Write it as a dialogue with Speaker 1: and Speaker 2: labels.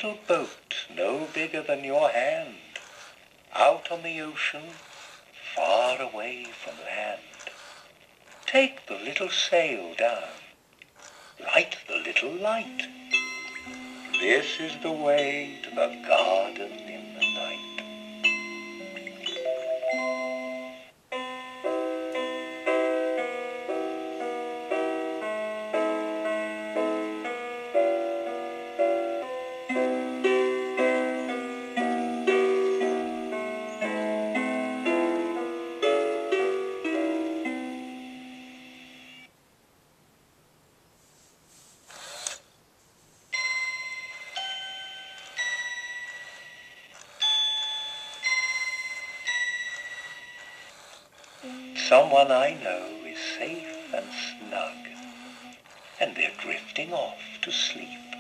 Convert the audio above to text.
Speaker 1: little boat no bigger than your hand, out on the ocean, far away from land. Take the little sail down, light the little light. This is the way to the garden in the night. Someone I know is safe and snug, and they're drifting off to sleep.